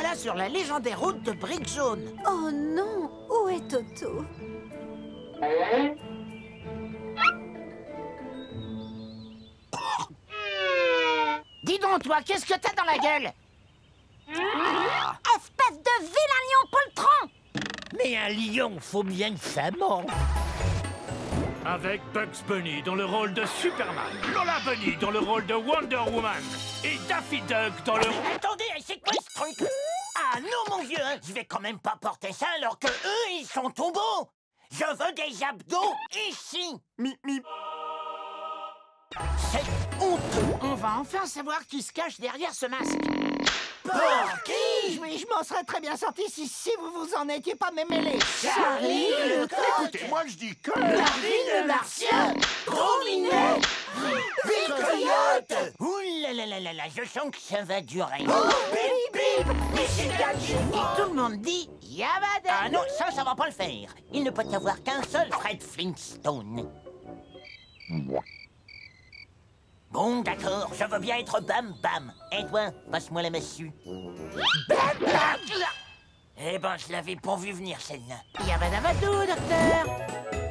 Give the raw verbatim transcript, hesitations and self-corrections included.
voilà sur la légendaire route de Brique Jaune. Oh non, où est Toto? Dis donc, toi, qu'est-ce que t'as dans la gueule? Espèce de vilain lion poltron! Mais un lion, faut bien que ça mange. Avec Bugs Bunny dans le rôle de Superman, Lola Bunny dans le rôle de Wonder Woman et Daffy Duck dans le... Attendez, c'est quoi ce truc? Ah non, mon vieux, je vais quand même pas porter ça alors que eux, ils sont tout beaux. Je veux des abdos ici. Mi, mi. C'est honteux. On va enfin savoir qui se cache derrière ce masque. Porky! Oui, je m'en serais très bien sorti si, si vous vous en étiez pas mêlé. Charlie le coq! Écoutez, moi je dis que... Marvin le martien! Gros minet! Big coyote! Ouh là là là là là, je sens que ça va durer. Oh, bip bip! Michigan! Et tout le monde dit Yabada! Ah non, ça, ça va pas le faire. Il ne peut y avoir qu'un seul Fred Flintstone. Bon, d'accord, je veux bien être Bam Bam. Et toi, passe-moi la massue. Bam Bam! Eh ben, je l'avais pas vu venir, celle-là. Yabadabadou, docteur!